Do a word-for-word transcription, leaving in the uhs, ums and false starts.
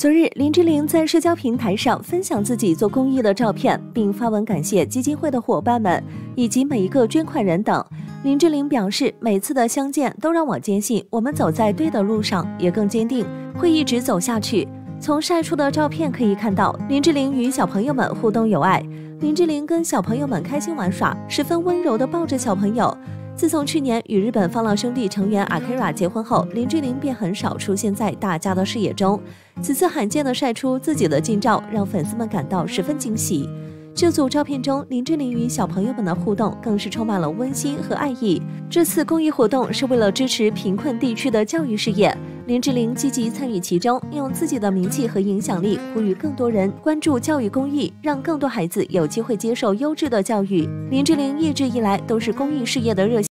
昨日，林志玲在社交平台上分享自己做公益的照片，并发文感谢基金会的伙伴们以及每一个捐款人等。林志玲表示，每次的相见都让我坚信我们走在对的路上，也更坚定会一直走下去。从晒出的照片可以看到，林志玲与小朋友们互动有爱。林志玲跟小朋友们开心玩耍，十分温柔地抱着小朋友。自从去年与日本放浪兄弟成员 Akira 结婚后，林志玲便很少出现在大家的视野中。此次罕见地晒出自己的近照，让粉丝们感到十分惊喜。这组照片中，林志玲与小朋友们的互动更是充满了温馨和爱意。这次公益活动是为了支持贫困地区的教育事业，林志玲积极参与其中，用自己的名气和影响力呼吁更多人关注教育公益，让更多孩子有机会接受优质的教育。林志玲一直以来都是公益事业的热心